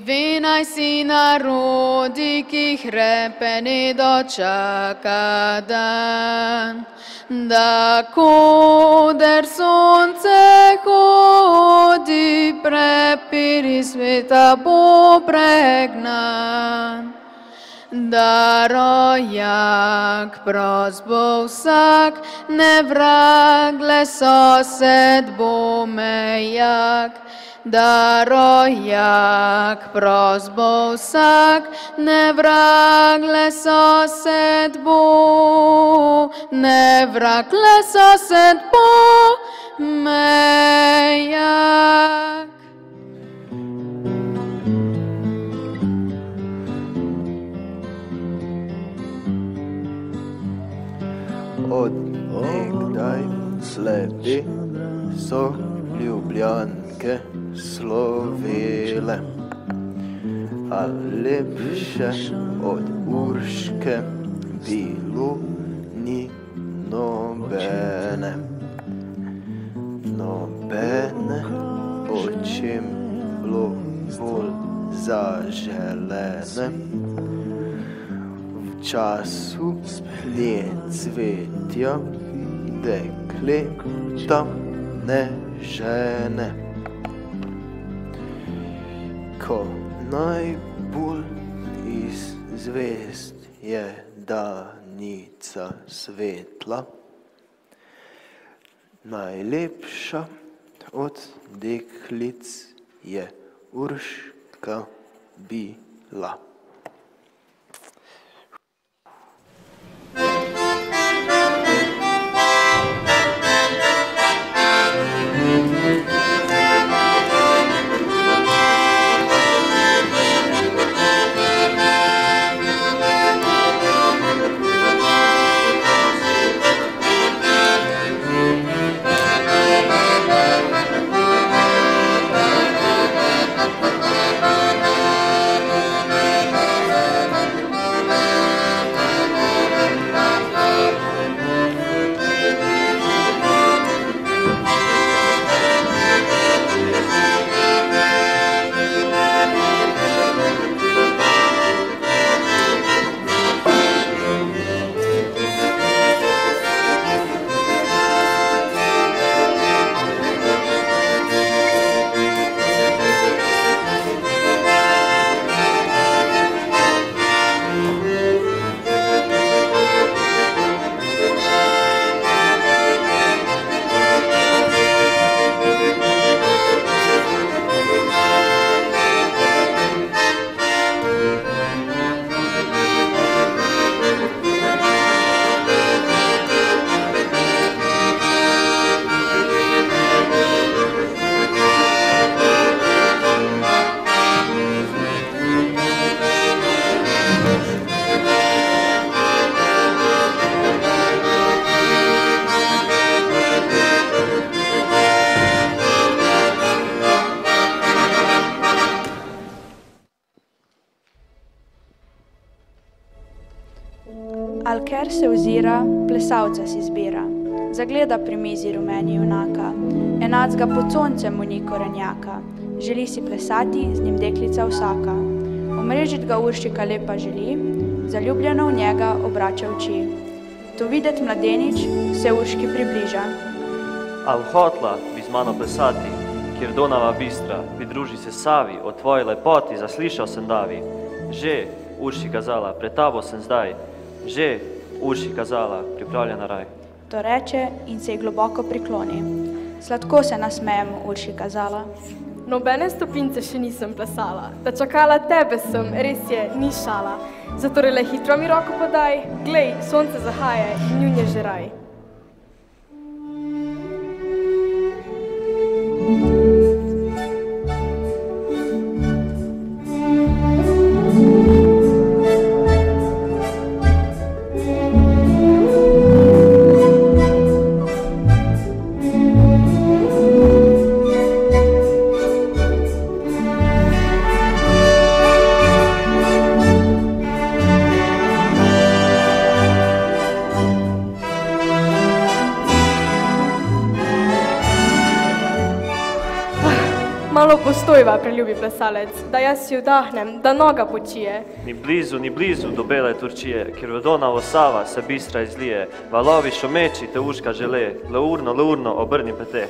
Vi naj si narodi, ki jih repeni dočaka dan, da koder sonce hodi, prepiri sveta bo pregnan. Da rojak prost bo vsak, ne vrag, le sosed bo mejak. Da rojak prost bo vsak, ne vrag, le sosed bo, ne vrag, le sosed bo mejak. Od nekdaj sledi so Ljubljanke slovele, a lepše od Urške bilo ni nobene. Nobene očem bilo bolj zaželene. V času nje cvetja dekleta ne žene. Ko najbolj iz zvezd je danica svetla, najlepša od deklic je Urška bila. Alker se ozira, plesalca si zbira, zagleda pri mizi rumeni junaka, enacga pod soncem mu ni korenjaka, želi si plesati, z njim deklica vsaka. Omrežit ga Uršika lepa želi, zaljubljeno v njega obrača oči. To videt mladenič se Urški približa. Al hotla bi z mano plesati, kjer Donava bistra, pridruži se Savi, o tvoji lepoti zaslišal sem davi. Že, Urši kazala, pred tabo sem zdaj, že, Urši kazala, pripravlja na raj. To reče in se ji globoko prikloni. Sladko se nasmejem, Urši kazala. Nobene stopince še nisem plesala, da čakala tebe sem, res je, ni šala. Zatorej le hitro mi roko podaj, glej, sonce zahaja in njun je že raj. Malo postojva, preljubi plesalec, da jaz si vdahnem, da noga počije. Ni blizu do bele Turčije, kjer vodonava Sava se bistra izlije, valovi šumeči te uška žele, leurno, obrni pete.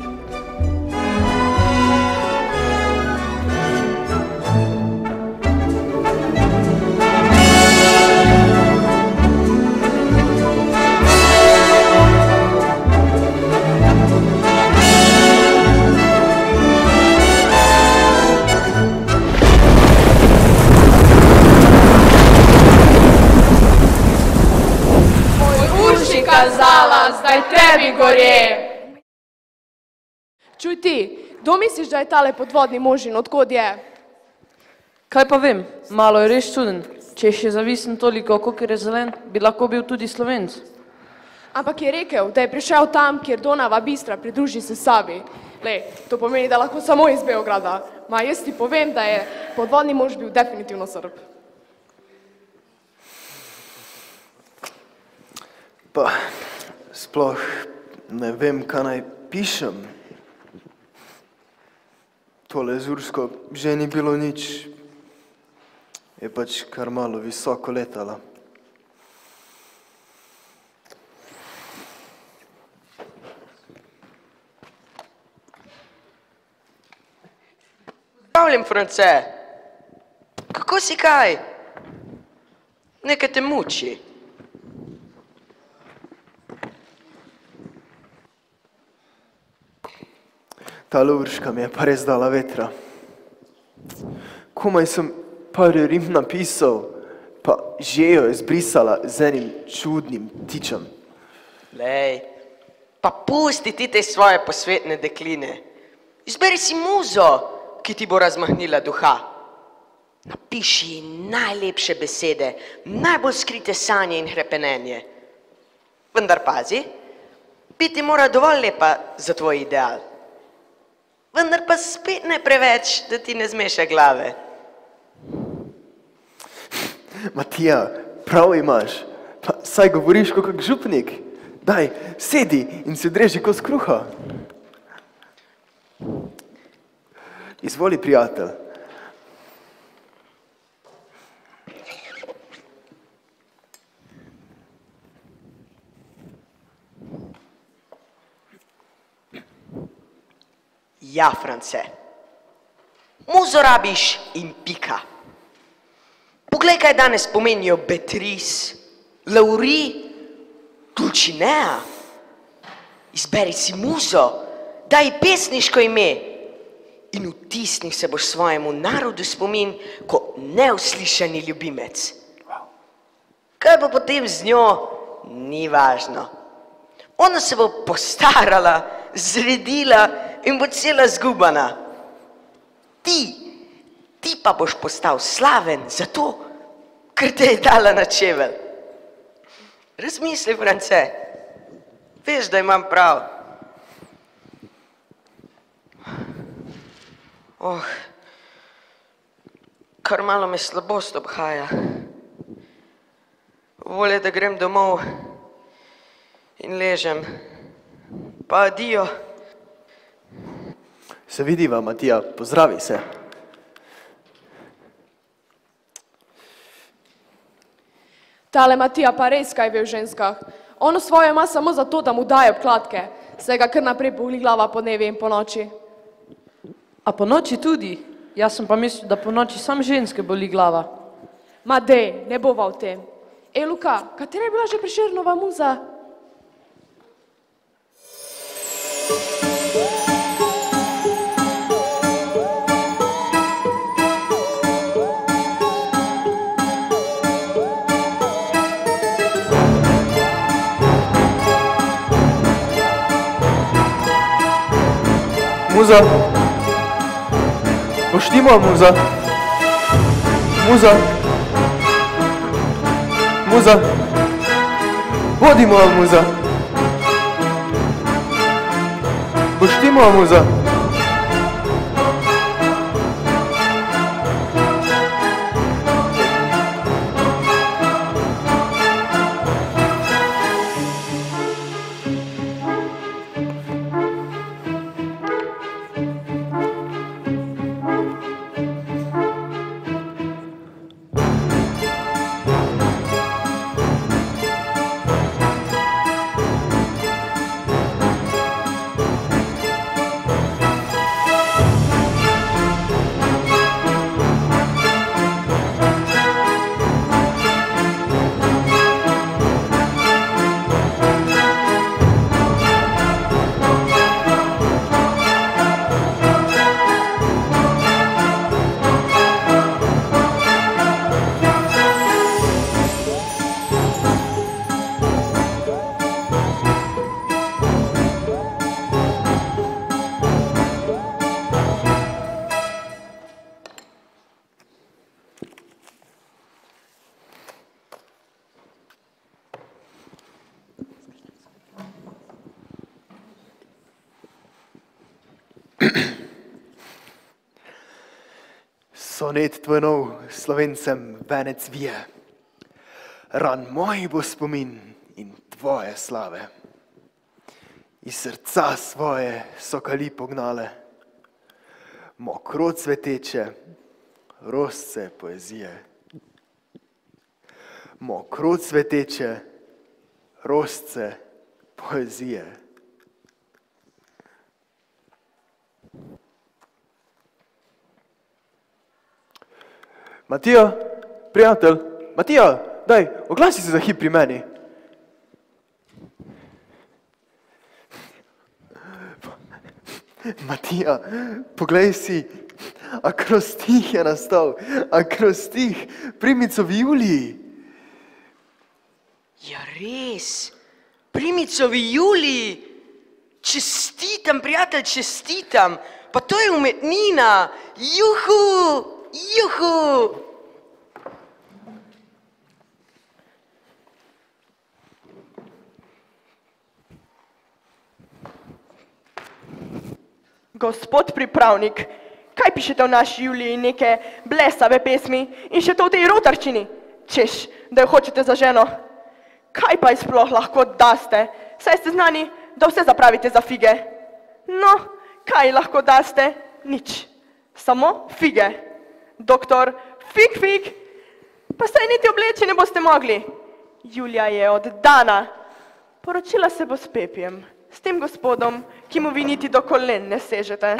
Kazala, zdaj tebi gorje. Čuj ti, kdo misliš, da je tale podvodni možin, odkod je? Kaj pa vem, malo je res čuden. Če je še zavisen toliko, kolikor je zelen, bi lahko bil tudi Slovenc. Ampak je rekel, da je prišel tam, kjer Donava bistra pridruži se Savi. Lej, to pomeni, da lahko samo iz Beograda. Ma jaz ti povem, da je podvodni mož bil definitivno Srb. Pa sploh ne vem, kaj naj pišem. Tole Zursko že ni bilo nič. Je pač kar malo visoko letala. Pozdravljam, France. Kako si kaj? Nekaj te muči. Ta Urška mi je pa res dala vetra. Komaj sem par rim napisal, pa že jo je zbrisala z enim čudnim tičem. Lej, pa pusti ti te svoje posvetne dekline. Izberi si muzo, ki ti bo razmahnila duha. Napiši najlepše besede, najbolj skrite sanje in hrepenenje. Vendar pazi, biti mora dovolj lepa za tvoj ideal. Vendar pa spet ne preveč, da ti ne zmeša glave. Matija, prav imaš. Pa saj govoriš kot kak župnik. Daj, sedi in si odreži kos kruha. Izvoli, prijatelj. Ja, France. Muzo rabiš in pika. Poglej, kaj danes pomenijo Beatrice, Laurie, Dulcinea. Izberi si muzo, daj pesniško ime in vtisni se boš svojemu narodu spomin kot neuslišani ljubimec. Kaj bo potem z njo, ni važno. Ona se bo postarala, zredila in bo cela zgubana. Ti pa boš postal slaven zato, ker te je dala na čevelj. Razmisli, France, veš, da imam prav. Kar malo me slabost obhaja. Volje, da grem domov in ležem. Pa adijo. Se vidiva, Matija, pozdravi se. Tale Matija pa res kaj ve v ženskah. Ono svoje ima samo zato, da mu daje obkladke. Se ga kar naprej boli glava po dnevi in po noči. A po noči tudi? Jaz sem pa mislil, da po noči sam ženske boli glava. Ma dej, ne bova v tem. Luka, katera je bila že Prešernova muza? Muza! Pošti moja muza! Muza! Muza! Bodi moja muza! Pošti moja muza! Sonet tvoj nov Slovencem venec vije. Ran moj bo spomin in tvoje slave. Iz srca svoje so kali pognale, mokro cveteče, rosce poezije. Mokro cveteče, rosce poezije. Matija, prijatelj, Matija, daj, oglasi se za hip pri meni. Matija, poglej si, akrostih je nastal, akrostih, primico v Juliji. Ja, res, primico v Juliji. Čestitam, prijatelj, čestitam. Pa to je umetnina. Juhu, juhu. Gospod pripravnik, kaj pišete v naši Juliji neke blesave pesmi in še to v tej rotarčini? Češ, da jo hočete za ženo. Kaj pa ji sploh lahko daste? Saj ste znani, da vse zapravite za fige. No, kaj ji lahko daste? Nič. Samo fige. Doktor, fig, fig. Pa saj niti obleči ne boste mogli. Julija je oddana. Poročila se bo s Pepijem. S tem gospodom, ki mu vi niti do kolen ne sežete.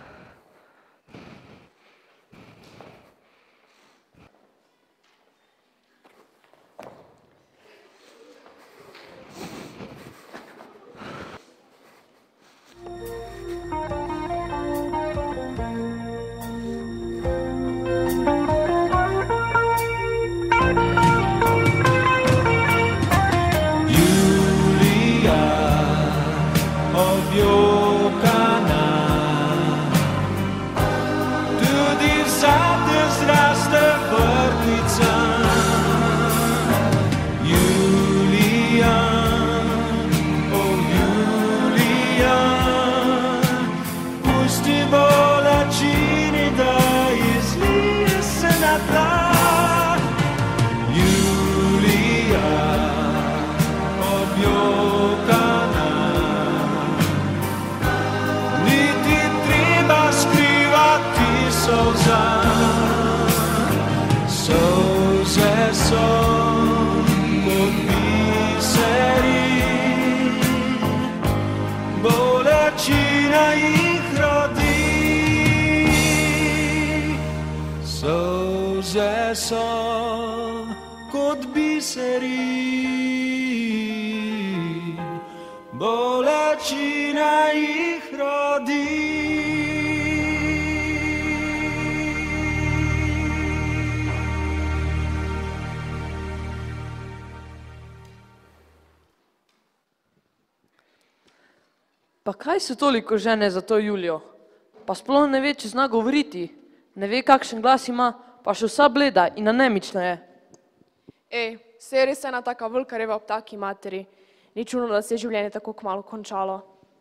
Pa kaj se toliko žene za to Julijo? Pa sploh ne ve, če zna govoriti. Ne ve, kakšen glas ima, pa še vsa bleda in anemična je. Ej, se je res ena taka velika reva ob taki materi. Ni čudno, da se je življenje tako kmalu končalo.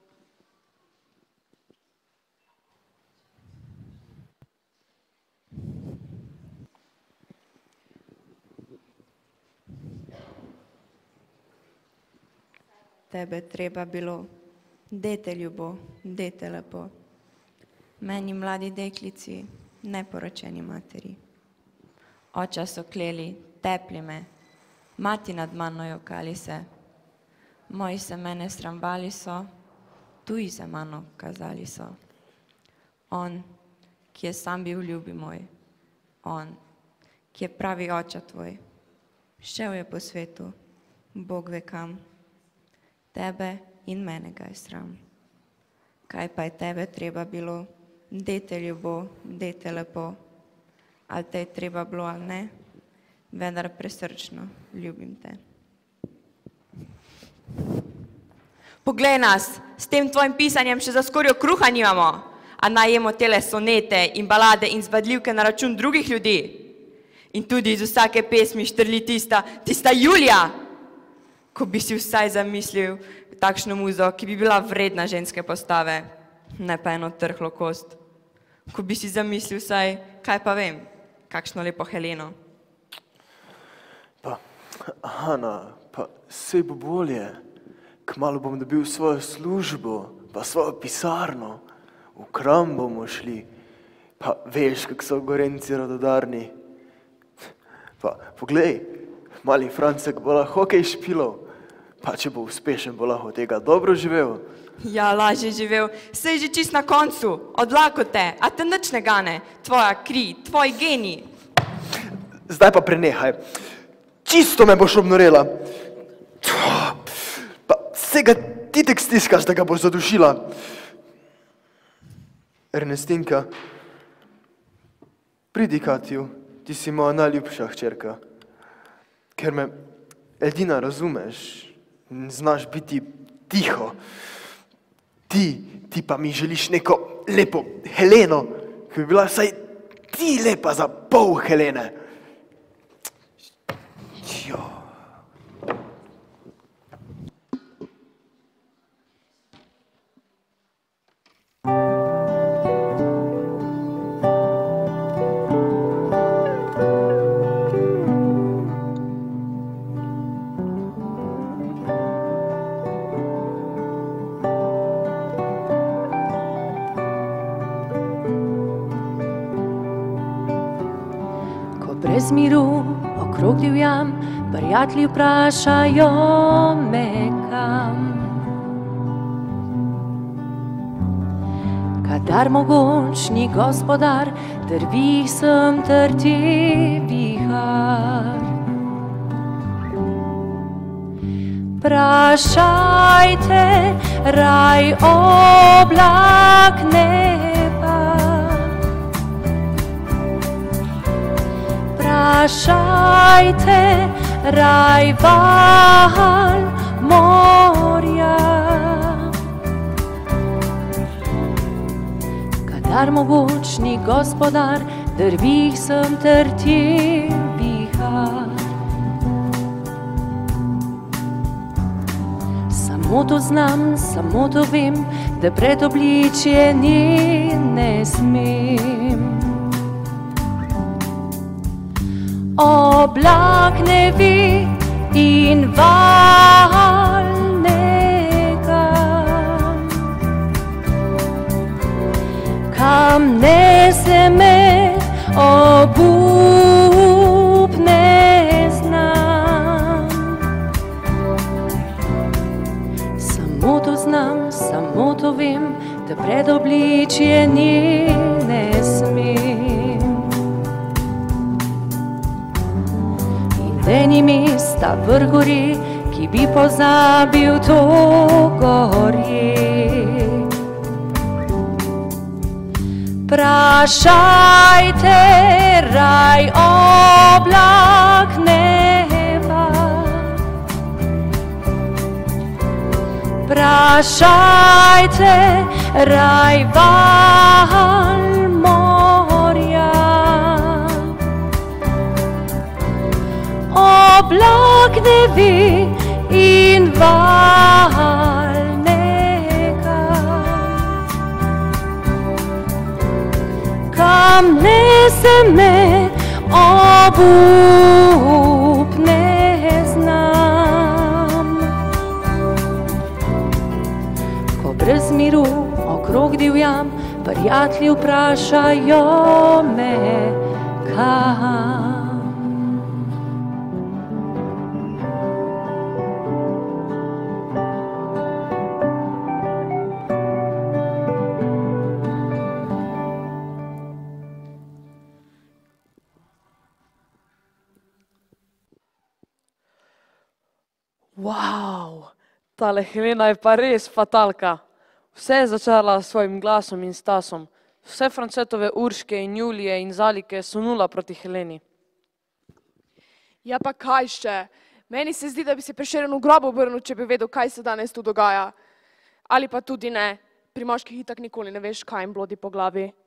Tebe treba bilo. Dete ljubo, dete lepo. Meni mladi deklici, neporočeni materi. Oča so kleli, tepli me, mati nad mano jokali se. Moji se mene srambali so, tuji za mano kazali so. On, ki je sam bil ljubi moj, on, ki je pravi oča tvoj, šel je po svetu, Bog ve kam. Tebe in mene ga je sram. Kaj pa je tebe treba bilo, dete ljubo, dete lepo, ali te je treba bilo ali ne, vendar presrčno ljubim te. Poglej nas, s tem tvojim pisanjem še za skorjo kruha nimamo, a najemo tele sonete in balade in zvadljivke na račun drugih ljudi. In tudi iz vsake pesmi štrli tista Julija, ko bi si vsaj zamislil takšno muzo, ki bi bila vredna ženske postave. ne pa eno trhlo kost. Ko bi si zamislil vsaj, kaj pa vem, kakšno lepo Heleno. Pa, Ana, pa sej bo bolje. Kmalu bom dobil svojo službo, pa svojo pisarno. V Kram bomo šli. Pa veš, kak so Gorenci radodarni. Pa poglej, mali Francek bo lahko hokej špilov. Pa če bo uspešen, bo lahko tega dobro živel. Ja, lažje živel, sej že čist na koncu, od lakote, a te nič ne gane, tvoja kri, tvoj genij. Zdaj pa prenehaj. Čisto me boš obnorela. Pa vsega ti tek stiskaš, da ga boš zadušila. Ernestinka, pridi Katju, ti si moja najljubša hčerka. Ker me edina razumeš, znaš biti tiho. Ti pa mi želiš neko lepo Heleno, ki bi bila vsaj ti lepa za pol Helene. Jo. Brez miru okrog divjam, prijatelji vprašajo me kam. Kadar mogočni gospodar, drvih sem trti vihar. Vprašajte raj oblak neba. Vprašajte raj val morja. Kadar mogočni gospodar, drvih sem trti vihar. Samo to znam, samo to vem, da pred obličje ni ne smem. Oblak ne vi in val nekam, kam nese me obup ne znam. Samo to znam, samo to vem, da pred obličje ni ne smem. Eni mesta vrh gori, ki bi pozabil to gorje. Vprašajte raj oblak neba. Vprašajte raj val morja. Oblak ne vi in val nekam, kam nese me obup ne znam. Ko brez miru okrog divjam, prijatelji vprašajo me kam. Wow, tale Helena je pa res fatalka. Vse je začela s svojim glasom in stasom. Vse Francetove Urške in Julije in Zalike so nula proti Heleni. Ja pa kaj še? Meni se zdi, da bi se Prešeren v grob obrnil, če bi vedel, kaj se danes tu dogaja. Ali pa tudi ne. Pri moških itak nikoli ne veš, kaj jim blodi po glavi.